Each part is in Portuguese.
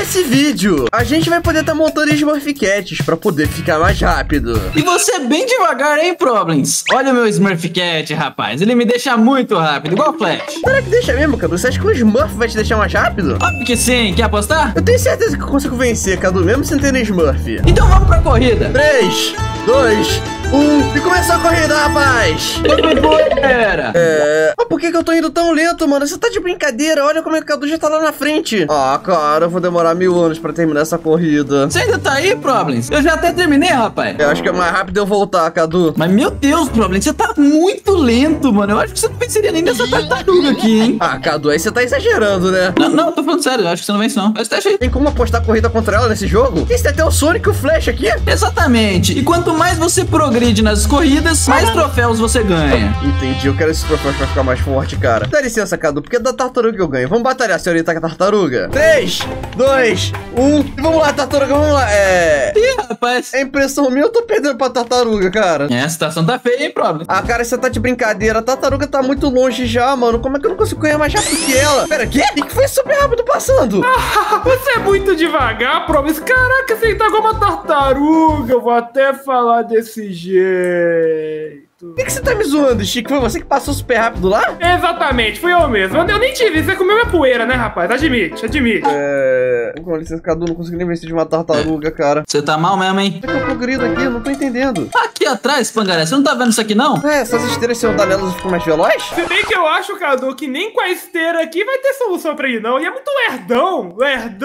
nesse vídeo, a gente vai poder estar montando Smurf Cats pra poder ficar mais rápido. E você bem devagar, hein, Problems? Olha o meu Smurf Cat, rapaz. Ele me deixa muito rápido, igual o Flash. Será que deixa mesmo, Cadu? Você acha que o Smurf vai te deixar mais rápido? Óbvio que sim. Quer apostar? Eu tenho certeza que eu consigo vencer, Cadu, mesmo sem ter Smurf. Então vamos pra corrida. 3, 2, 1 e começou a corrida, rapaz! Galera. Mas por que eu tô indo tão lento, mano? Você tá de brincadeira? Olha como é que o Cadu já tá lá na frente. Ah, cara, eu vou demorar 1000 anos pra terminar essa corrida. Você ainda tá aí, Problems? Eu já até terminei, rapaz. Eu acho que é mais rápido eu voltar, Cadu. Mas meu Deus, Problems, você tá muito lento, mano. Eu acho que você não venceria nem dessa tartaruga aqui, hein? Ah, Cadu, aí você tá exagerando, né? Não, tô falando sério. Eu acho que você não vence, não. Mas teste aí. Tem como apostar corrida contra ela nesse jogo? Esse tem até o Sonic e o Flash aqui. Exatamente. E quanto mais você progride nas corridas, mais troféus você ganha. Entendi, eu quero esse troféu pra ficar mais forte, cara. Dá licença, Cadu, porque é da tartaruga que eu ganho. Vamos batalhar, senhorita, com a tartaruga. 3, 2, 1 e vamos lá, tartaruga, vamos lá. Ih, rapaz. É impressão minha, eu tô perdendo pra tartaruga, cara. A situação tá feia, hein, Problems? Ah, cara, você tá de brincadeira. A tartaruga tá muito longe já, mano. Como é que eu não consigo correr mais rápido que ela? Pera, quê? E que foi super rápido passando? Você é muito devagar, Promise. Caraca, você tá igual uma tartaruga. Eu vou até falar desse jeito. Por que você tá me zoando, Chico? Foi você que passou super rápido lá? Exatamente, fui eu mesmo. Eu nem te vi, você comeu minha poeira, né, rapaz? Admite. Com licença, Cadu, não consegui nem vencer de uma tartaruga, cara. Você tá mal mesmo, hein? Por que eu progrido aqui? Eu não tô entendendo. Aqui atrás, Pangaré, você não tá vendo isso aqui, não? Essas esteiras, se eu andar nelas, eu fico mais veloz? Se bem que eu acho, Cadu, que nem com a esteira aqui vai ter solução pra ir, não. E é muito lerdão.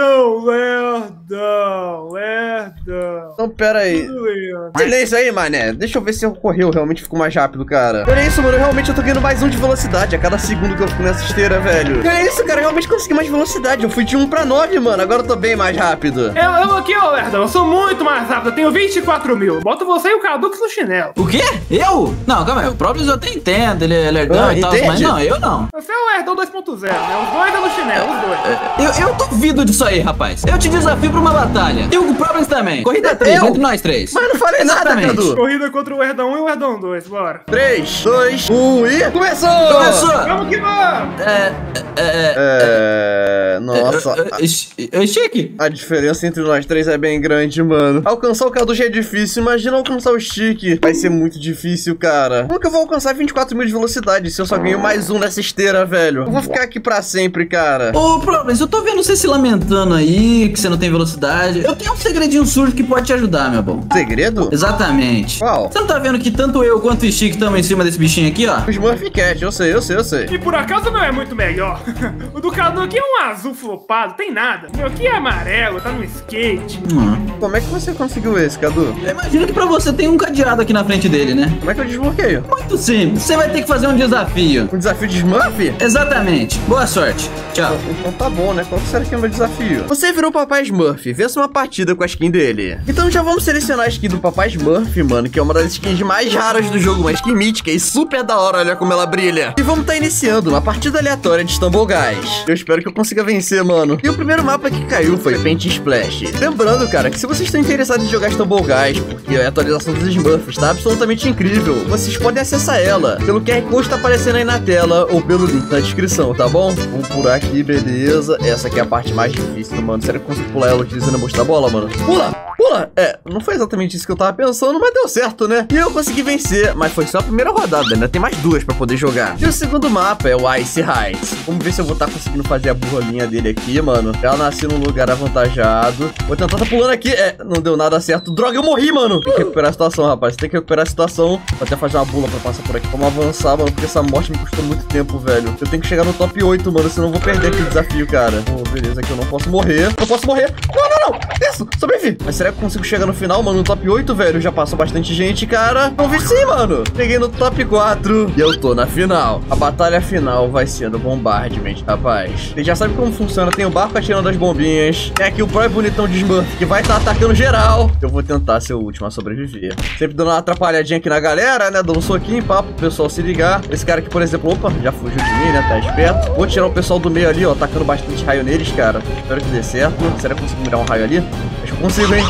Então, pera aí. Silêncio aí, mané. Deixa eu ver se eu correr, eu realmente fico mais rápido, cara. Olha isso, mano. Eu tô ganhando mais 1 de velocidade a cada segundo que eu fico nessa esteira, velho. Olha isso, cara. Eu realmente consegui mais velocidade. Eu fui de 1 pra 9, mano. Agora eu tô bem mais rápido. Eu aqui, ô lerdão, eu sou muito mais rápido. Eu tenho 24 mil. Bota você e o Cadux no chinelo. O quê? Eu? Não, calma aí. O Problems eu até entendo. Ele é lerdão e tal, mas não, eu não. Você é o lerdão 2.0, né? Os dois é no chinelo, os dois. Eu duvido disso aí, rapaz. Eu te desafio pra uma batalha. E o Problems também. Corrida 3, entre nós 3. Mas não falei nada, Cadu. Corrida contra o Lerdão 1 e o Lerdão 2, bora. 3, 2, 1 e... Começou! Vamos que vamos! Nossa. Chique. A diferença entre nós três é bem grande, mano. Alcançar o Cadu já é difícil. Imagina alcançar o Chique. Vai ser muito difícil, cara. Como que eu vou alcançar 24 mil de velocidade se eu só ganho mais 1 nessa esteira, velho? Eu vou ficar aqui pra sempre, cara. Ô, Problems, eu tô vendo você se lamentando aí, que você não tem velocidade. Eu tenho um segredinho surdo que pode te ajudar, meu bom. Segredo? Exatamente. Qual? Você não tá vendo que tanto eu quanto o Chique estamos em cima desse bichinho aqui, ó? O Smurf Cat, eu sei. E por acaso não é muito melhor. O do Cadu aqui é um azul flopado, tem nada. O meu aqui é amarelo, tá no skate. Como é que você conseguiu esse, Cadu? Eu imagino que pra você tem um cadeado aqui na frente dele, né? Como é que eu desbloqueio? Muito simples. Você vai ter que fazer um desafio. Um desafio de Smurf? Exatamente. Boa sorte. Tchau. Então tá bom, né? Qual que será que é o meu desafio? Você virou o Papai Smurf, vença uma partida com a skin dele. Então já vamos selecionar a skin do Papai Smurf, mano, que é uma das skins mais raras do jogo, uma skin mítica e super da hora, olha como ela brilha. E vamos tá iniciando uma partida aleatória de Stumble Guys. Eu espero que eu consiga vencer, mano. E o primeiro mapa que caiu foi Paint Splash. Lembrando, cara, que se vocês estão interessados em jogar Stumble Guys, porque a atualização dos Smurfs tá absolutamente incrível, vocês podem acessar ela pelo QR Code tá aparecendo aí na tela ou pelo link na descrição, tá bom? Vamos por aqui, beleza. Essa aqui é a parte mais difícil, mano. Será que eu consigo pular ela utilizando a moça da bola, mano? Pula! Não foi exatamente isso que eu tava pensando, mas deu certo, né? E eu consegui vencer, mas foi só a primeira rodada, ainda tem mais 2 pra poder jogar. E o segundo mapa é o Ice Heights. Vamos ver se eu vou estar conseguindo fazer a burrolinha dele aqui, mano. Ela nasceu num lugar avantajado. Vou tentar tá pulando aqui. Não deu nada certo. Droga, eu morri, mano. Tem que recuperar a situação, rapaz. Tem que recuperar a situação. Vou até fazer uma bula pra passar por aqui. Vamos avançar, mano, porque essa morte me custou muito tempo, velho. Eu tenho que chegar no top 8, mano, senão eu vou perder aquele desafio, cara. Beleza, aqui eu não posso morrer. Não posso morrer. Não. Isso, sobrevivi. Mas será que eu consigo chegar no final, mano? No top 8, velho? Já passou bastante gente, cara. Vamos ver sim, mano. Peguei no top 4 e eu tô na final. A batalha final vai ser do Bombardment, rapaz. Você já sabe como funciona. Tem o barco atirando as bombinhas. Tem aqui o Pro bonitão de Smurf que vai estar atacando geral. Eu vou tentar ser o último a sobreviver. Sempre dando uma atrapalhadinha aqui na galera, né? Dando um soquinho, papo, pro pessoal se ligar. Esse cara aqui, por exemplo, opa, já fugiu de mim, né? Tá esperto. Vou tirar o pessoal do meio ali, ó, atacando bastante raio neles, cara. Espero que dê certo. Será que eu consigo mirar um raio ali? Acho que consigo, hein?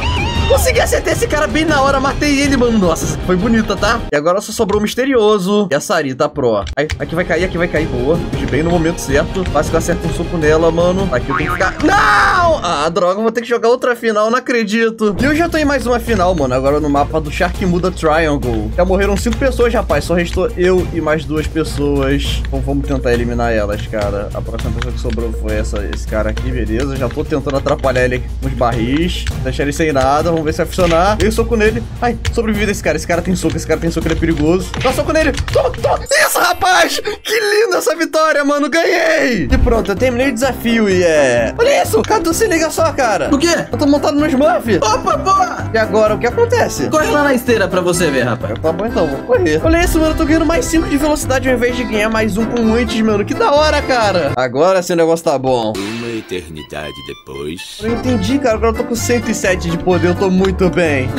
Consegui acertar esse cara bem na hora, matei ele, mano. Nossa, essa foi bonita, tá? E agora só sobrou o misterioso e a Sarita Pro. Aí, aqui vai cair, boa. Fugi bem no momento certo. Quase que eu acerto um soco nela, mano. Aqui eu tenho que ficar... Não! Ah, droga, vou ter que jogar outra final, não acredito. E eu já tô em mais uma final, mano. Agora no mapa do Shark Muda Triangle. Já morreram 5 pessoas, rapaz. Só restou eu e mais 2 pessoas. Então vamos tentar eliminar elas, cara. A próxima pessoa que sobrou foi esse cara aqui, beleza. Já tô tentando atrapalhar ele com os barris. Deixar ele sem nada, vamos ver se vai funcionar. Dei soco nele. Ai, sobrevivi desse cara. Esse cara tem soco, ele é perigoso. Dá soco nele. Toma. Isso, rapaz! Que linda essa vitória, mano. Ganhei! E pronto, eu terminei o desafio e Olha isso! Cadu, se liga só, cara. O quê? Eu tô montado no Smurf. Opa, boa! E agora, o que acontece? Corre lá na esteira pra você ver, rapaz. Tá bom então, vou correr. Olha isso, mano. Eu tô ganhando mais 5 de velocidade ao invés de ganhar mais 1 com antes, mano. Que da hora, cara. Agora esse negócio tá bom. Uma eternidade depois. Eu entendi, cara. Agora eu tô com 107 de poder. Eu tô muito bem.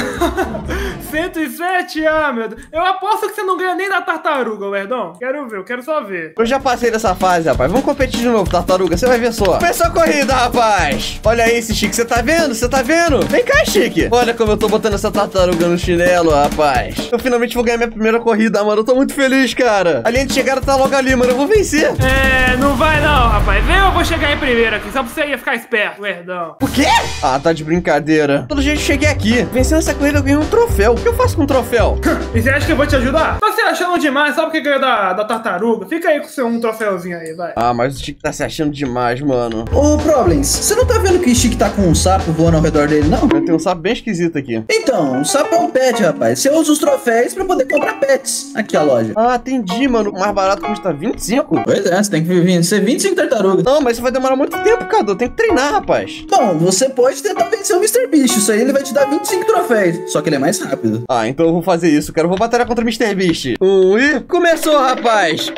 107? Ah, meu Deus. Eu aposto que você não ganha nem da tartaruga, Werdão. Quero ver, eu quero só ver. Eu já passei dessa fase, rapaz. Vamos competir de novo, tartaruga. Você vai ver só. Começou a corrida, rapaz. Olha aí esse Chique. Você tá vendo? Você tá vendo? Vem cá, Chique. Olha como eu tô botando essa tartaruga no chinelo, rapaz. Eu finalmente vou ganhar minha primeira corrida, mano. Eu tô muito feliz, cara. A linha de chegada tá logo ali, mano. Eu vou vencer. Não vai não, rapaz. Vem, eu vou chegar em primeiro aqui. Só pra você ficar esperto, Werdão. O quê? Ah, tá de brincadeira. Pelo jeito, eu cheguei aqui. Vencendo essa corrida, eu ganhei um troféu. O que eu faço com um troféu? E você acha que eu vou te ajudar? Tá se achando demais, sabe o que ganhou da tartaruga? Fica aí com seu troféuzinho aí, vai. Ah, mas o Chique tá se achando demais, mano. Ô, Problems, você não tá vendo que o Chique tá com um sapo voando ao redor dele, não? Tem um sapo bem esquisito aqui. Então, o sapo é um pet, rapaz. Você usa os troféus pra poder comprar pets aqui a loja. Ah, entendi, mano. O mais barato custa 25? Pois é, você tem que ser 25 tartarugas. Não, mas isso vai demorar muito tempo, Cadu. Tem que treinar, rapaz. Bom, você pode tentar vencer o Mr. Beast. Isso aí ele vai te dar 25 troféus. Só que ele é mais rápido. Ah, então eu vou fazer isso, cara. Eu vou batalhar contra o Mr. Beast. E começou, rapaz.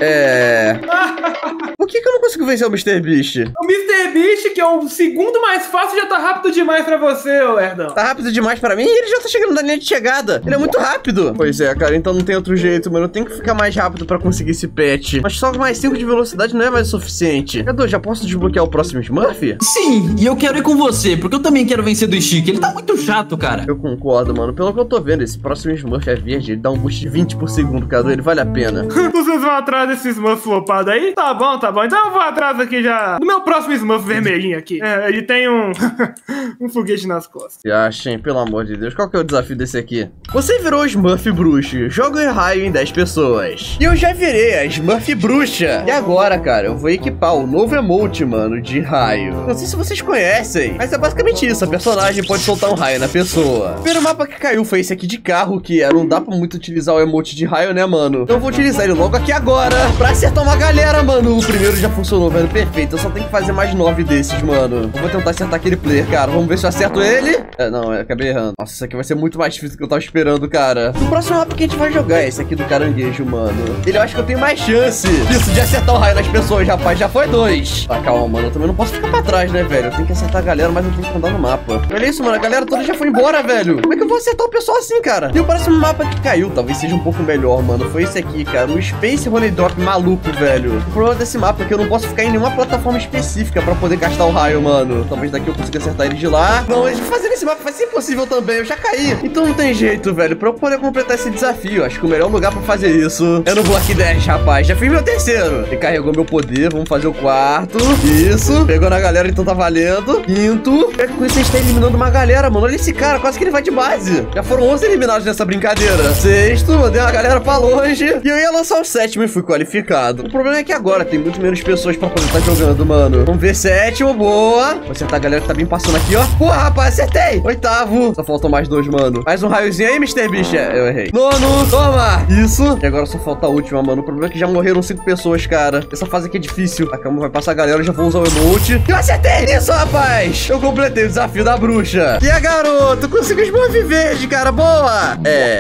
Por que eu não consigo vencer o Mr. Beast? O Mr. Beast, que é o segundo mais fácil, já tá rápido demais pra você, ô Werdão. Tá rápido demais pra mim? Ele já tá chegando na linha de chegada. Ele é muito rápido. Pois é, cara. Então não tem outro jeito, mano. Eu tenho que ficar mais rápido pra conseguir esse pet. Mas só mais 5 de velocidade não é mais o suficiente. Cadu, já posso desbloquear o próximo Smurf? Sim, e eu quero ir com você, porque eu também quero vencer do Chique. Ele tá muito chato, cara. Eu concordo, mano. Pelo que eu tô vendo, esse próximo Smurf é verde. Ele dá um boost de 20 por segundo, Cadu. Ele vale a pena. Vocês vão atrás desse Smurf flopado aí? Tá bom, tá bom. Então eu vou atrás aqui já do meu próximo Smurf vermelhinho aqui. Ele tem um um foguete nas costas. E achem, pelo amor de Deus. Qual que é o desafio desse aqui? Você virou Smurf Bruxo. Joga um raio em 10 pessoas. E eu já virei a Smurf Bruxa. E agora, cara, eu vou equipar o novo emote, mano, de raio. Não sei se vocês conhecem, mas é basicamente isso. A personagem pode soltar um raio na pessoa. O primeiro mapa que caiu foi esse aqui de carro, que não dá pra muito utilizar o emote de raio, né, mano? Então eu vou utilizar ele logo aqui agora pra acertar uma galera, mano. O primeiro já funcionou, velho. Perfeito. Eu só tenho que fazer mais 9 desses, mano. Eu vou tentar acertar aquele player, cara. Vamos ver se eu acerto ele. Não, eu acabei errando. Nossa, isso aqui vai ser muito mais difícil do que eu tava esperando, cara. O próximo mapa que a gente vai jogar é esse aqui do caranguejo, mano. Ele eu acho que eu tenho mais chance de acertar o raio nas pessoas, rapaz. Já foi 2. Tá, calma, mano. Eu também não posso ficar pra trás, né, velho? Eu tenho que acertar a galera, mas eu tenho que andar no mapa. Olha isso, mano. A galera toda já foi embora, velho. Como é que eu vou acertar o pessoal assim, cara? E o próximo mapa que caiu talvez seja um pouco melhor, mano. Foi esse aqui, cara. O Space Honey Drop maluco, velho. O problema desse mapa é que eu não posso ficar em nenhuma plataforma específica pra poder gastar o raio, mano. Talvez daqui eu consiga acertar ele de lá. Não, fazer esse mapa vai ser impossível também. Eu já caí. Então não tem jeito, velho. Pra eu poder completar esse desafio, acho que o melhor lugar pra fazer isso é no Block Dash, rapaz. Já fiz meu terceiro. Ele carregou meu poder. Vamos fazer o quarto. Isso. Pegou na galera, então tá valendo. Quinto. Com isso a gente tá eliminando uma galera, mano. Olha esse cara. Quase que ele vai de base. Já foram 11 eliminados nessa brincadeira. Sexto. Mandei uma galera pra longe. E eu ia lançar o sétimo e fui qualificado. O problema é que agora tem muito menos pessoas pra poder estar jogando, mano. Vamos ver sétimo. Boa. Vou acertar a galera que tá bem passando aqui, ó. Porra, rapaz. Acertei. Oitavo. Só faltam mais 2, mano. Mais um raiozinho aí, Mr. Beast. Eu errei. Nono. Toma. Isso. E agora só falta a última, mano. O problema é que já morreram 5 pessoas, cara. Essa fase aqui é difícil. A cama vai passar a galera. Eu já vou usar o emote. E eu acertei. Isso, rapaz. Eu completei o desafio da bruxa. E a garoto. Conseguiu Smurf verde, cara. Boa. Eu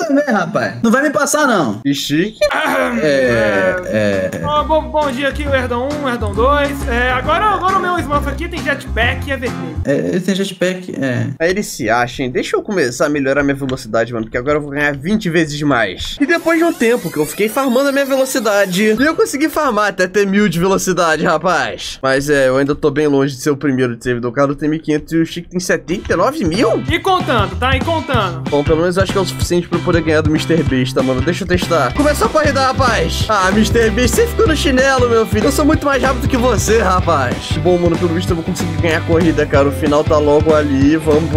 também, rapaz. Não vai me passar, não. Chique. Bom dia aqui, o Erdon 1, o Erdon 2. Agora o meu Smurf aqui tem jetpack e é vermelho. Ele tem jetpack, Aí ele se acha, hein? Deixa eu começar a melhorar minha velocidade, mano, porque agora eu vou ganhar 20 vezes mais. E depois de um tempo que eu fiquei farmando a minha velocidade, eu consegui farmar até ter 1000 de velocidade, rapaz. Mas eu ainda tô bem longe de ser o primeiro de servidor. O Carlos tem 1500 e o Chique tem 79 mil? E contando, tá? E contando. Bom, pelo menos eu acho que é o suficiente pra eu poder ganhar do Mr. Beast, mano. Deixa eu testar. Começou a corrida, rapaz. Mr. Beast, você ficou no chinelo, meu filho. Eu sou muito mais rápido que você, rapaz. Bom, mano, pelo visto eu vou conseguir ganhar a corrida, cara. O final tá logo ali. Vamos.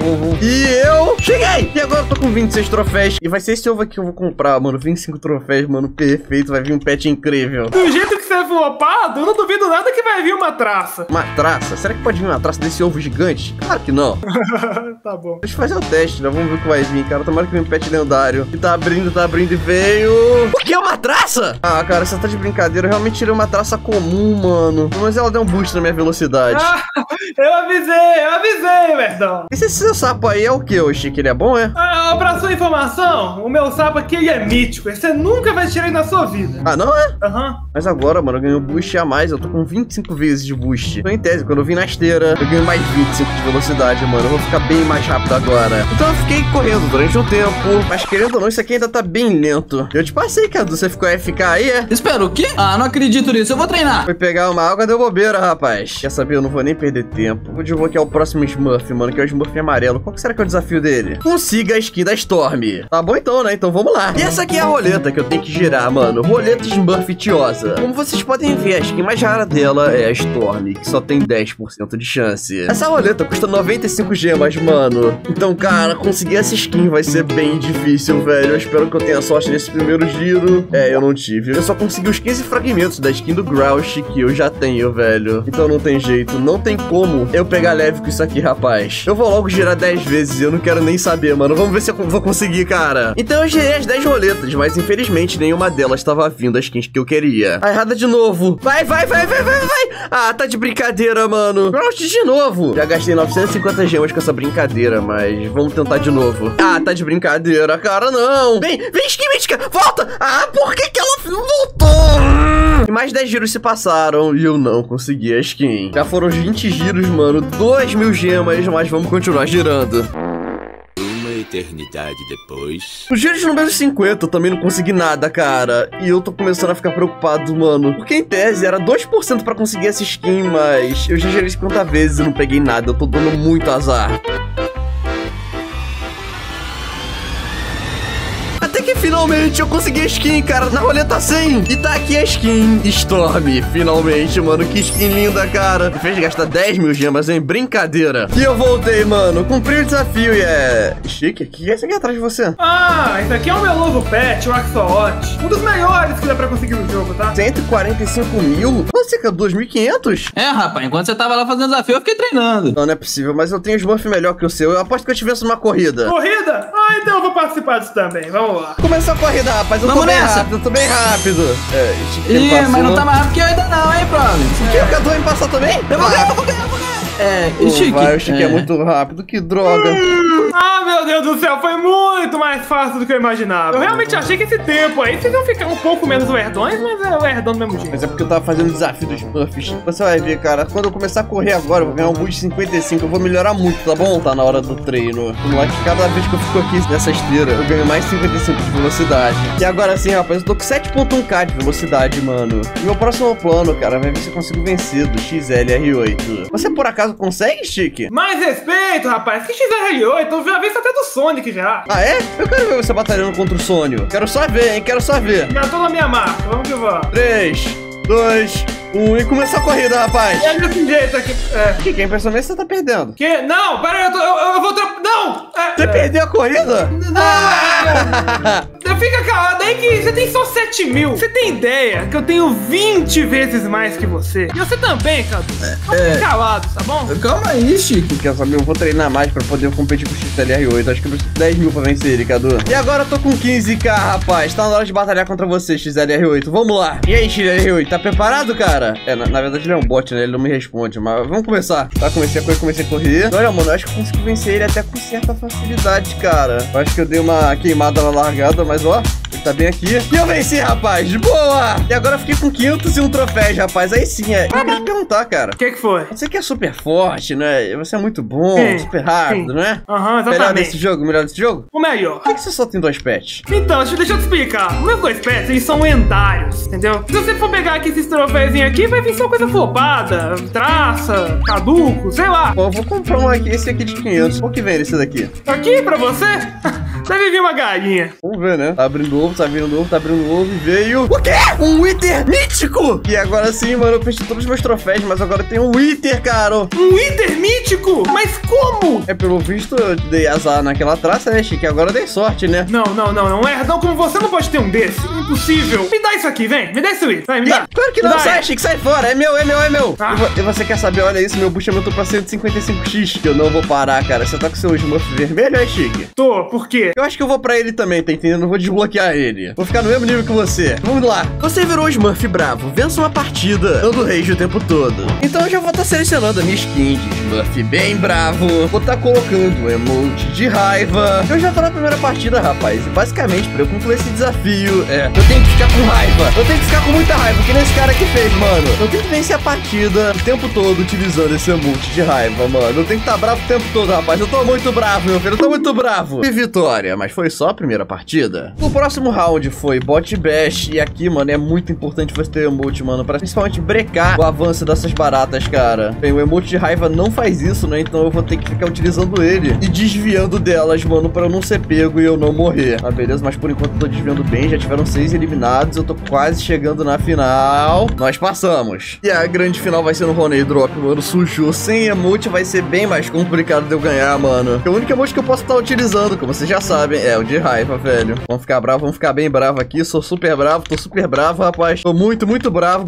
E eu cheguei! E agora eu tô com 26 troféus. E vai ser esse ovo aqui que eu vou comprar, mano. 25 troféus, mano. Perfeito. Vai vir um pet incrível. Do jeito que você é flopado, eu não duvido nada que vai vir uma traça. Uma traça? Será que pode vir uma traça desse ovo gigante? Claro que não. Tá bom. Deixa eu fazer o teste, né? Vamos ver o que vai vir, cara. Tomara que venha um pet lendário. E tá abrindo e veio... O que é uma traça? Cara, você tá de brincadeira. Eu realmente tirei uma traça comum, mano. Mas ela deu um boost na minha velocidade. Eu avisei, Verdão. Esse seu sapo aí é o que, ô Chique? Ele é bom, é? Pra sua informação, o meu sapo aqui ele é mítico. Você nunca vai tirar ele na sua vida. Não é? Aham. Mas agora, mano, eu ganhei um boost a mais. Eu tô com 25 vezes de boost. Então, em tese, quando eu vim na esteira, eu ganho mais 25 de velocidade, mano. Eu vou ficar bem mais rápido agora. Então eu fiquei correndo durante um tempo. Mas querendo ou não, isso aqui ainda tá bem lento. Eu te passei, Cadu. Você ficou AFK aí, é? Espera, o quê? Não acredito nisso. Eu vou treinar. Foi pegar uma água, deu bobeira, rapaz. Quer saber? Eu não vou nem perder tempo. Vou desbloquear o próximo Smurf, mano, que é o Smurf amarelo. Qual que será que é o desafio dele? Consiga a skin da Storm. Tá bom então, né? Então vamos lá. E essa aqui é a roleta que eu tenho que girar, mano. Roleta Smurfitiosa. Como vocês podem ver, a skin mais rara dela é a Storm, que só tem 10% de chance. Essa roleta custa 95 gemas, mano. Então, cara, conseguir essa skin vai ser bem difícil, velho. Eu espero que eu tenha sorte nesse primeiro giro. Eu não tive. Eu só consegui os 15 fragmentos da skin do Grouch, que eu já tenho, velho. Então não tem jeito, não tem como eu pegar leve com isso aqui, rapaz. Eu vou logo girar 10 vezes e eu não quero nem saber, mano. Vamos ver se eu vou conseguir, cara. Então eu girei as 10 roletas, mas infelizmente nenhuma delas estava vindo as skins que eu queria. Errada de novo. Vai. Tá de brincadeira, mano. Grouch de novo. Já gastei 950 gemas com essa brincadeira, mas vamos tentar de novo. Tá de brincadeira, cara, não. Vem, skin mítica, volta. Por que ela não voltou? E mais 10 giros se passaram e eu não consegui a skin. Já foram 20 giros, mano. 2000 gemas, mas vamos continuar girando. Uma eternidade depois. No giro de número 50 eu também não consegui nada, cara. E eu tô começando a ficar preocupado, mano. Porque em tese era 2% pra conseguir essa skin, mas eu já girei 50 vezes e não peguei nada. Eu tô dando muito azar. Até que finalmente eu consegui a skin, cara, na roleta 100. E tá aqui a skin Storm, finalmente, mano. Que skin linda, cara. Me fez gastar 10 mil gemas, hein? Brincadeira. E eu voltei, mano. Cumpri o desafio e Chique, o que é esse aqui atrás de você? Esse aqui é o meu novo pet, o Axolot. Um dos melhores que dá pra conseguir no jogo, tá? 145 mil? Você que é 2.500? Rapaz, enquanto você tava lá fazendo desafio, eu fiquei treinando. Não é possível, mas eu tenho Smurf melhor que o seu. Eu aposto que eu tivesse numa corrida. Corrida? Então eu vou participar disso também. Vamos lá. Começou a corrida, rapaz. Eu tô bem rápido, eu tô bem rápido. Mas não tá mais rápido que eu ainda não, hein, Province? O Cadu vai me passar também? Eu vou ganhar. Chique. O Chique é muito rápido, que droga. Meu Deus do céu, foi muito mais fácil do que eu imaginava. Eu realmente achei que esse tempo aí vocês iam ficar um pouco menos lerdões, mas é o lerdão do mesmo jeito. Mas é porque eu tava fazendo o desafio dos Smurfs. Você vai ver, cara, quando eu começar a correr agora, eu vou ganhar um boost de 55, eu vou melhorar muito, tá bom? Tá na hora do treino. Cada vez que eu fico aqui nessa esteira, eu ganho mais 55 de velocidade. E agora sim, rapaz, eu tô com 7.1k de velocidade, mano. E meu próximo plano, cara, vai ver se eu consigo vencer do XLR8. Você por acaso consegue, Chique? Mais respeito, rapaz. Que XLR8? Eu já vi isso até do Sonic já. Eu quero ver você batalhando contra o Sônio. Quero só ver, hein? Quero só ver. Já tô na minha marca. Vamos que vamos. 3, 2, 1 e começou a corrida, rapaz. É desse jeito aqui. Que quem pensa mesmo você tá perdendo? Que? Não, pera aí, eu vou... Não! Você perdeu a corrida? Não! Você fica calado aí que você tem só 7 mil. Você tem ideia que eu tenho 20 vezes mais que você. E você também, Cadu. Fica calado, tá bom? Calma aí, Chique. Quer saber? Eu vou treinar mais pra poder competir com o XLR8. Acho que eu preciso de 10 mil pra vencer ele, Cadu. E agora eu tô com 15k, rapaz. Tá na hora de batalhar contra você, XLR8. Vamos lá. E aí, XLR8, tá preparado, cara? Na verdade ele é um bot, né? Ele não me responde, mas vamos começar. Tá, comecei a correr. Olha, mano, eu acho que eu consegui vencer ele até com certa facilidade, cara. Eu acho que eu dei uma queimada na largada, mas ó, ele tá bem aqui. E eu venci, rapaz, de boa! E agora eu fiquei com 501 troféus, rapaz. Aí sim, eu queria te perguntar, cara. O que foi? Você que é super forte, né? Você é muito bom, super rápido, né? Aham, exatamente. Melhor desse jogo? O melhor. Por que você só tem 2 pets? Então, deixa eu te explicar. Os meus 2 pets, eles são lendários, entendeu? Se você for pegar aqui esses troféuzinhos aqui, vai vir só coisa flopada, traça, caduco, sei lá. Pô, eu vou comprar esse aqui de 500. Qual que vem esse daqui? Aqui pra você? Deve vir uma galinha. Vamos ver, né? Tá abrindo ovo, tá abrindo ovo e veio... O quê? Um Wither mítico! E agora sim, mano, eu perdi todos os meus troféus, mas agora tem um Wither, cara. Um Wither mítico? Mas como? É, pelo visto, eu dei azar naquela traça, né, Chique? Agora eu dei sorte, né? Não, como você não pode ter um desse? Impossível. Me dá isso aqui, vem. Me dá esse Wither. Vai, me dá. Claro que não, sai, Chique, sai fora. É meu. Ah. E você quer saber? Olha isso, meu boost aumentou pra 155x. Eu não vou parar, cara. Você tá com seu Smurf vermelho, é, Chique? Tô, por quê? Eu acho que eu vou pra ele também, tá entendendo? Não vou desbloquear ele. Vou ficar no mesmo nível que você. Vamos lá. Você virou o Smurf bravo. Vença uma partida dando rage o tempo todo. Então eu já vou estar selecionando a minha skin de Smurf bem bravo. Vou estar colocando o emote de raiva. Eu já tô na primeira partida, rapaz. E basicamente, pra eu concluir esse desafio, eu tenho que ficar com raiva. Eu tenho que ficar com muita raiva, que nem esse cara que fez, mano. Eu tenho que vencer a partida o tempo todo utilizando esse emote de raiva, mano. Eu tenho que estar bravo o tempo todo, rapaz. Eu tô muito bravo, meu filho. Eu tô muito bravo. E vitória, mas foi só a primeira partida. O próximo round foi bot bash. E aqui, mano, é muito importante você ter emote, mano, pra principalmente brecar o avanço dessas baratas, cara. Bem, o emote de raiva não faz isso, né? Então eu vou ter que ficar utilizando ele e desviando delas, mano, pra eu não ser pego e eu não morrer. Ah, beleza, mas por enquanto eu tô desviando bem. Já tiveram 6 eliminados. Eu tô quase chegando na final. Nós passamos. E a grande final vai ser no Honey Drop, mano. Sujou. Sem emote vai ser bem mais complicado de eu ganhar, mano. O único emote que eu posso estar utilizando, como vocês já sabem, é o de raiva, velho. Vamos ficar bravo, vamos ficar bem bravo aqui. Sou super bravo, tô super bravo, rapaz. Tô muito bravo.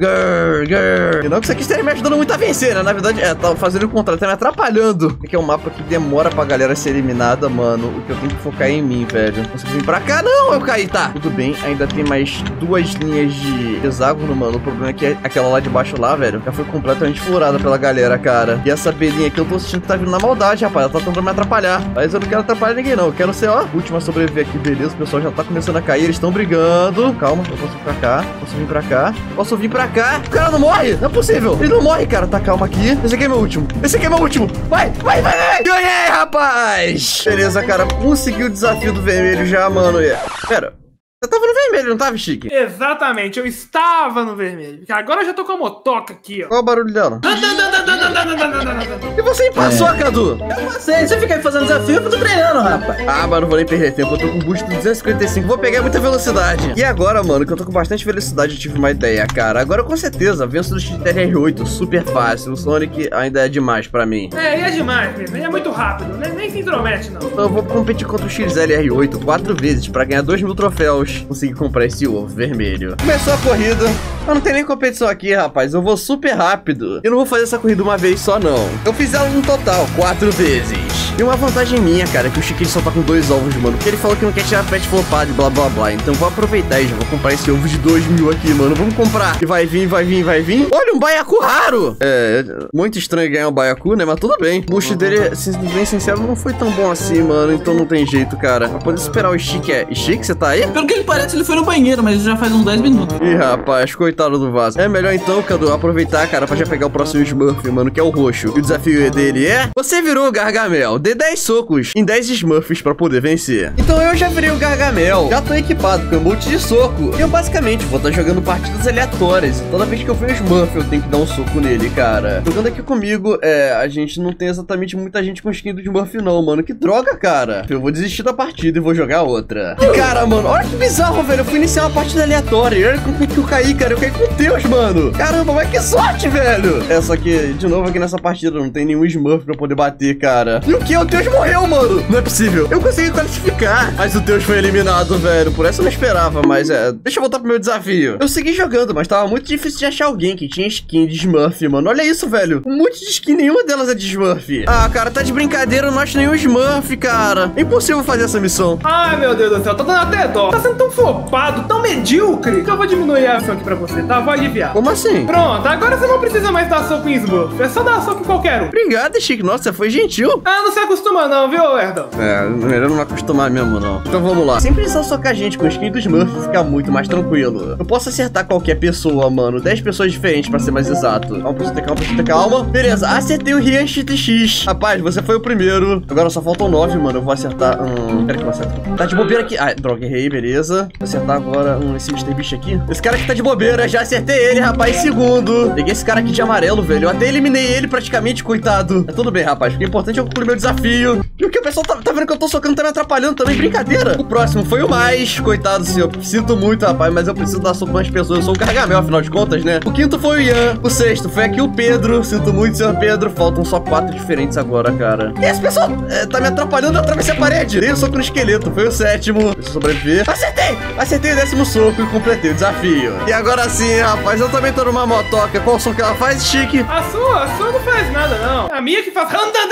E não que isso aqui esteja me ajudando muito a vencer, né? Na verdade, tá fazendo o contrário, tá me atrapalhando. Aqui é um mapa que demora pra galera ser eliminada, mano. O que eu tenho que focar é em mim, velho. Não consigo vir pra cá, não. Eu caí, tá. Tudo bem, ainda tem mais 2 linhas de hexágono, mano. O problema é que aquela lá de baixo lá, velho, já foi completamente furada pela galera, cara. E essa belinha aqui eu tô sentindo que tá vindo na maldade, rapaz. Ela tá tentando me atrapalhar. Mas eu não quero atrapalhar ninguém, não. Eu quero ser, ó, última a sobreviver aqui, beleza. O pessoal já tá começando a cair. Eles estão brigando. Calma, eu posso vir pra cá. Posso vir pra cá. Posso vir pra cá. O cara não morre. Não é possível. Ele não morre, cara. Tá, calma aqui. Esse aqui é meu último. Vai. Ganhei, rapaz. Beleza, cara. Consegui o desafio do vermelho já, mano. Pera. Você tava no vermelho, não tava, Chique? Exatamente, eu estava no vermelho. Agora eu já tô com a motoca aqui, ó. Qual o barulho dela? E você passou, Cadu? Eu passei, você fica aí fazendo desafio, eu tô treinando, rapaz. Ah, mas não vou nem perder tempo, eu tô com boost de 255, vou pegar muita velocidade. E agora, mano, que eu tô com bastante velocidade, eu tive uma ideia, cara. Agora, com certeza, venço do XLR8, super fácil. O Sonic ainda é demais pra mim. É demais mesmo, ele é muito rápido, né? Nem se intromete, não. Então eu vou competir contra o XLR8 4 vezes pra ganhar 2.000 troféus. Consegui comprar esse ovo vermelho. Começou a corrida. Eu não tenho nem competição aqui, rapaz. Eu vou super rápido. Eu não vou fazer essa corrida uma vez só, não. Eu fiz ela no total 4 vezes. E uma vantagem minha, cara, é que o Chique só tá com 2 ovos, mano. Porque ele falou que não quer tirar pet flopado e blá blá blá. Então vou aproveitar e já vou comprar esse ovo de 2.000 aqui, mano. Vamos comprar. E vai vir. Olha, um baiacu raro. É, muito estranho ganhar um baiacu, né? Mas tudo bem. O boost dele, sendo bem sincero, não foi tão bom assim, mano. Então não tem jeito, cara. Pra poder superar o Chique Chique, você tá aí? Pelo que ele parece, ele foi no banheiro, mas já faz uns 10 minutos. Ih, rapaz, coitado do vaso. É melhor então, Cadu, aproveitar, cara, pra já pegar o próximo Smurf, mano, que é o roxo. E o desafio dele é... Você virou o Gargamel. Dê 10 socos em 10 Smurfs pra poder vencer. Então eu já virei o Gargamel. Já tô equipado com emote de soco. E eu basicamente vou estar jogando partidas aleatórias. E toda vez que eu ver um Smurf, eu tenho que dar um soco nele, cara. Jogando aqui comigo, a gente não tem exatamente muita gente com skin do Smurf, não, mano. Que droga, cara. Eu vou desistir da partida e vou jogar outra. E, cara, mano, olha que bizarro, velho. Eu fui iniciar uma partida aleatória. E olha como é que eu caí, cara. Eu caí com Deus, mano. Caramba, mas que sorte, velho. Só que, de novo, aqui nessa partida não tem nenhum Smurf pra poder bater, cara. E o que? quê? O Teus morreu, mano. Não é possível. Eu consegui classificar. Mas o Teus foi eliminado, velho. Por essa eu não esperava, mas deixa eu voltar pro meu desafio. Eu segui jogando, mas tava muito difícil de achar alguém que tinha skin de Smurf, mano. Olha isso, velho. Um monte de skin, nenhuma delas é de Smurf. Ah, cara, tá de brincadeira, eu não acho nenhum Smurf, cara. É impossível fazer essa missão. Ai, meu Deus do céu, tá dando até dó. Tá sendo tão flopado, tão medíocre, que eu vou diminuir a ação aqui pra você, tá? Vou aliviar. Como assim? Pronto, agora você não precisa mais dar soco em Smurf. É só dar soco em qualquer um. Obrigado, Chique. Nossa, você foi gentil. Ah, não se acostuma não, viu, Erdão? É, melhor não acostumar mesmo, não. Então vamos lá. Sem precisar socar gente com skin do Smurf, fica muito mais tranquilo. Eu posso acertar qualquer pessoa, mano. 10 pessoas diferentes, pra ser mais exato. Calma. Beleza, acertei o Rian XTX. Rapaz, você foi o primeiro. Agora só faltam 9, mano. Eu vou acertar. Pera que eu acerto. Tá de bobeira aqui. Ah, droga, errei, beleza. Vou acertar agora esse Mr. Beast aqui. Esse cara aqui tá de bobeira. Já acertei ele, rapaz. Segundo. Peguei esse cara aqui de amarelo, velho. Eu até eliminei ele praticamente, coitado. É tudo bem, rapaz. O que é importante é eu concluir meu desafio. E o que o pessoal tá vendo que eu tô socando, tá me atrapalhando também. Brincadeira. O próximo foi o mais. Coitado, senhor. Sinto muito, rapaz, mas eu preciso dar soco nas pessoas. Eu sou um Gargamel, afinal de contas, né? O quinto foi o Ian. O sexto foi aqui o Pedro. Sinto muito, senhor Pedro. Faltam só 4 diferentes agora, cara. E esse pessoal tá me atrapalhando. Eu atravessei a parede. Dei um soco no esqueleto. Foi o sétimo. Preciso sobreviver. Acertei! Acertei o 10º soco e completei o desafio. E agora sim, rapaz, eu também tô numa motoca. Qual som que ela faz, Chique? A sua não faz nada, não. A minha que faz...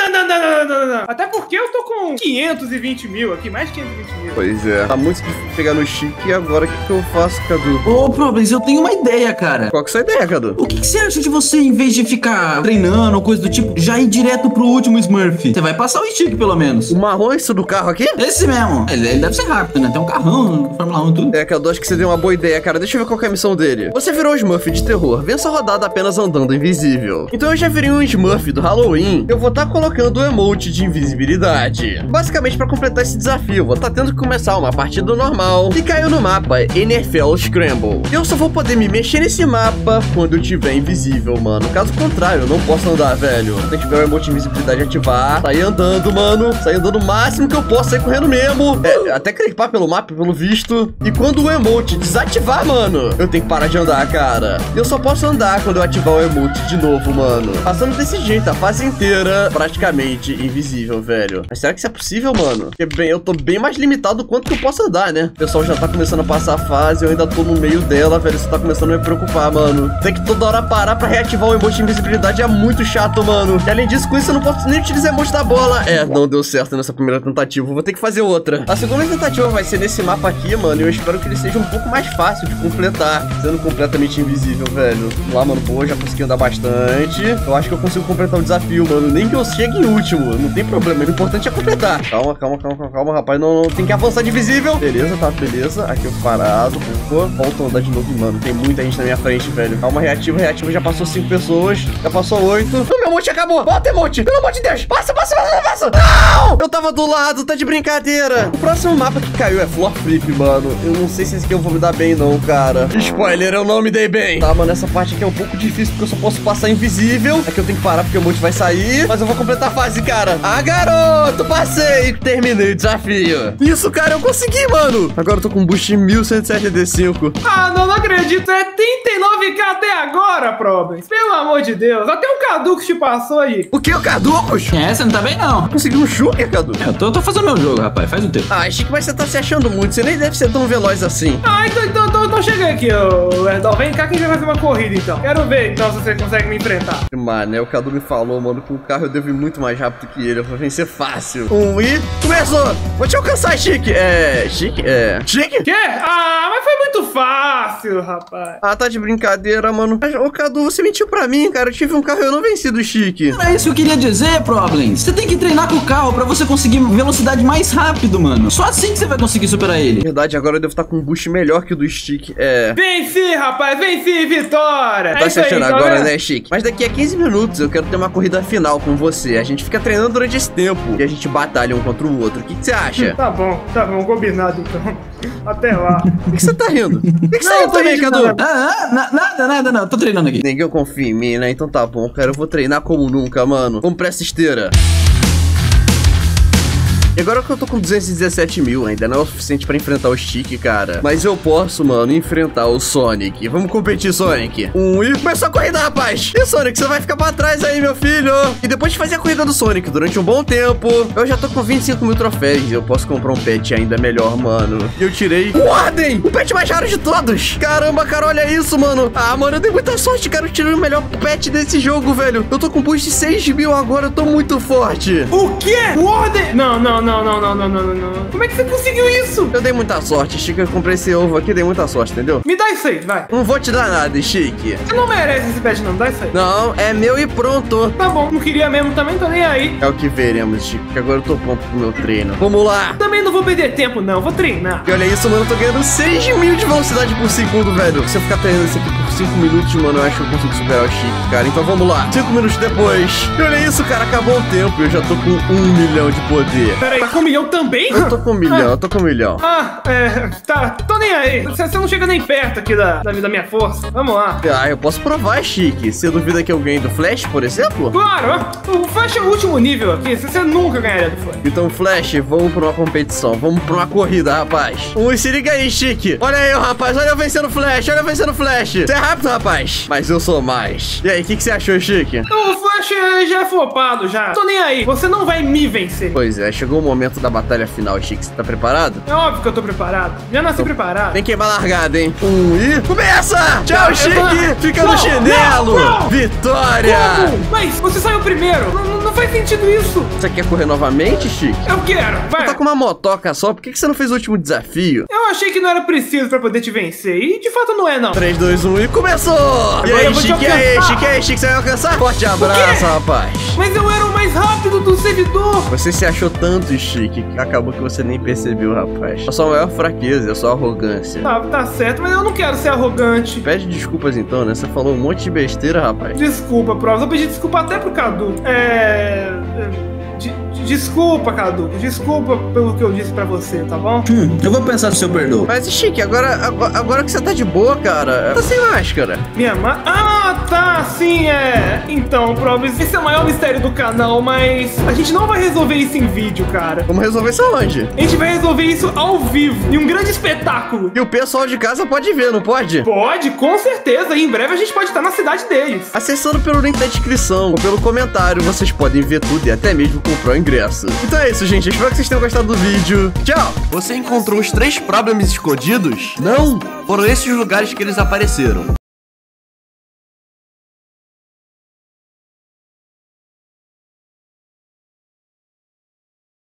Até porque eu tô com 520 mil aqui, mais de 520 mil. Pois é. Tá muito difícil pegar no Chique. E agora o que eu faço, Cadu? Ô, Problems, eu tenho uma ideia, cara. Qual que é a sua ideia, Cadu? O que você acha de você, em vez de ficar treinando ou coisa do tipo, já ir direto pro último Smurf? Você vai passar o stick, pelo menos. O marrom, isso do carro aqui? Esse mesmo. Ele deve ser rápido, né? Tem um carrão, Fórmula 1 e tudo. É, Cadu, acho que você deu uma boa ideia, cara. Deixa eu ver qual que é a missão dele. Você virou um Smurf de terror. Vença a rodada apenas andando invisível. Então eu já virei um Smurf do Halloween. Eu vou estar colocando o emote de invisibilidade. Basicamente, pra completar esse desafio, vou estar tendo que começar uma partida normal e caiu no mapa NFL Scramble. Eu só vou poder me mexer nesse mapa quando eu tiver invisível, mano. Caso contrário, eu não posso andar, velho. Tem que ver o emote de invisibilidade ativar. Sair andando, mano. Sair andando o máximo que eu posso, sair correndo mesmo. É, até clipar pelo mapa, pelo visto. E quando o emote desativar, mano, eu tenho que parar de andar, cara. Eu só posso andar quando eu ativar o emote de novo, mano. Passando desse jeito, a fase inteira praticamente invisível, velho. Mas será que isso é possível, mano? Porque, bem, eu tô bem mais limitado do quanto que eu posso andar, né? O pessoal já tá começando a passar a fase, eu ainda tô no meio dela, velho. Isso tá começando a me preocupar, mano. Tem que toda hora parar pra reativar o emote de invisibilidade, é muito chato, mano. E além disso, com isso eu não posso nem utilizar emote da bola. É, não deu certo nessa primeira tentativa, vou ter que fazer outra. A segunda tentativa vai ser nesse mapa aqui, mano, e eu espero que ele seja um pouco mais fácil de completar, sendo completamente invisível, velho. Vamos lá, mano, pô, já consegui andar bastante. Eu acho que eu consigo completar o desafio, mano. Nem que eu chegue em último, não tem problema, o importante é completar. Calma, rapaz, não tem que avançar de invisível. Beleza, tá, beleza. Aqui eu parado, pô. Volto a andar de novo, mano. Tem muita gente na minha frente, velho. Calma, reativa, já passou 5 pessoas, já passou 8. O meu emote acabou. Bota emote, pelo amor de Deus. Passa. Não! Eu tava do lado, tá de brincadeira. O próximo mapa que caiu é Floor Flip, mano. Eu não sei se esse aqui eu vou me dar bem, não, cara. Spoiler, eu não me dei bem. Tá, mano, essa parte aqui é um pouco difícil porque eu só posso passar invisível. Aqui eu tenho que parar porque o emote vai sair. Mas eu vou completar a fase, cara. Ah, garoto, passei. Terminei o desafio. Isso, cara, eu consegui, mano. Agora eu tô com um boost de 1175. Ah, não acredito. É 39k até agora, Problems. Pelo amor de Deus. Até o Caducos te passou aí. O que, o Caducos? É, você não tá bem, não. Consegui um Shulker, Cadu? Eu tô fazendo meu jogo, rapaz. Faz o teu. Ah, Chique, mas você tá se achando muito. Você nem deve ser tão veloz assim. Ah, então chega aqui, ô Erdal. Vem cá que a gente vai fazer uma corrida, então. Quero ver, então, se você consegue me enfrentar. Mano, o Cadu me falou, mano, com o carro eu devo ir muito mais rápido que ele. Eu vou vencer fácil. E começou! Vou te alcançar, Chique. Chique? Chique? Quê? Ah, mas foi muito fácil, rapaz. Ah, tá de brincadeira, mano. Mas, ô, Cadu, você mentiu pra mim, cara. Eu tive um carro e eu não venci do Chique. Não é isso que eu queria dizer, Problems. Você tem que treinar com o carro pra você conseguir velocidade mais rápido, mano. Só assim que você vai conseguir superar ele. Verdade, agora eu devo estar com um boost melhor que o do Stick. Venci, rapaz, venci, vitória. Tá se achando agora, né, Chique? Mas daqui a 15 minutos eu quero ter uma corrida final com você. A gente fica treinando durante esse tempo e a gente batalha um contra o outro. O que você acha? Tá bom, combinado então. Até lá. Por que você tá rindo? O que você tá rindo também, Cadu? Nada, não. Tô treinando aqui. Ninguém confia em mim, né? Então tá bom, cara. Eu vou treinar como nunca, mano. Vamos pra essa esteira. E agora que eu tô com 217 mil, ainda não é o suficiente pra enfrentar o Chique, cara. Mas eu posso, mano, enfrentar o Sonic. Vamos competir, Sonic. E começou a corrida, rapaz. E Sonic, você vai ficar pra trás aí, meu filho. E depois de fazer a corrida do Sonic durante um bom tempo, eu já tô com 25 mil troféus. Eu posso comprar um pet ainda melhor, mano. E eu tirei o Warden, o pet mais raro de todos. Caramba, cara, olha isso, mano. Ah, mano, eu dei muita sorte, cara. Eu tirei o melhor pet desse jogo, velho. Eu tô com boost de 6 mil agora. Eu tô muito forte. O quê? Warden? Não. Como é que você conseguiu isso? Eu dei muita sorte, Chique. Eu comprei esse ovo aqui, dei muita sorte, entendeu? Me dá isso aí, vai. Não vou te dar nada, Chique. Você não merece esse pet, não. Dá isso aí. Não, é meu e pronto. Tá bom, não queria mesmo também, tô nem aí. É o que veremos, Chique, que agora eu tô pronto pro meu treino. Vamos lá. Também não vou perder tempo, não. Vou treinar. E olha isso, mano, eu tô ganhando 6 mil de velocidade por segundo, velho. Se eu ficar treinando isso aqui por 5 minutos, mano, eu acho que eu consigo superar o Chique, cara. Então vamos lá. 5 minutos depois. E olha isso, cara, acabou o tempo e eu já tô com 1 milhão de poder. Pera aí, tá com 1 milhão também? Eu tô com 1 milhão, eu tô com 1 milhão. Tá, tô nem aí. Você não chega nem perto aqui da minha força. Vamos lá. Ah, eu posso provar, Chique. Você duvida que eu ganhei do Flash, por exemplo? Claro, o Flash é o último nível aqui. Você nunca ganharia do Flash. Então, Flash, vamos pra uma competição. Vamos pra uma corrida, rapaz. Se liga aí, Chique. Olha aí, rapaz. Olha eu vencendo o Flash. Olha eu vencendo o Flash. Você é rápido, rapaz. Mas eu sou mais. E aí, o que você achou, Chique? O Flash já é flopado, já. Tô nem aí. Você não vai me vencer. Pois é, chegou o momento da batalha final, Chique. Você tá preparado? É óbvio que eu tô preparado. Já nasci preparado. Tem que queimar a largada, hein? E começa! Tchau, Chique! Fica no chinelo! Não. Vitória! Como? Mas você saiu primeiro. Não faz sentido isso. Você quer correr novamente, Chique? Eu quero. Vai. Você tá com uma motoca só, por que você não fez o último desafio? Eu achei que não era preciso pra poder te vencer. E de fato não é, não. 3, 2, 1 e começou! E Agora aí, eu vou te Chique, alcançar. Chique, você vai alcançar? Forte abraço, rapaz! Mas eu era o mais rápido do servidor. Você se achou tanto, Chique, que acabou que você nem percebeu, rapaz. A sua maior fraqueza é a sua arrogância. Tá certo, mas eu não quero ser arrogante. Pede desculpas então, né? Você falou um monte de besteira, rapaz. Desculpa, Provas. Eu pedi desculpa até pro Cadu. Desculpa, Cadu. Desculpa pelo que eu disse pra você, tá bom? Eu vou pensar se eu perdoo. Mas, Chique, agora que você tá de boa, cara, tá sem máscara. Tá, sim, Então, Provas, esse é o maior mistério do canal, mas a gente não vai resolver isso em vídeo, cara. Vamos resolver isso aonde? A gente vai resolver isso ao vivo, em um grande espetáculo. E o pessoal de casa pode ver, não pode? Pode, com certeza. E em breve a gente pode estar na cidade deles. Acessando pelo link da descrição ou pelo comentário, vocês podem ver tudo e até mesmo comprar o ingresso. Então é isso, gente. Eu espero que vocês tenham gostado do vídeo. Tchau! Você encontrou os 3 problemas escondidos? Não! Foram esses lugares que eles apareceram.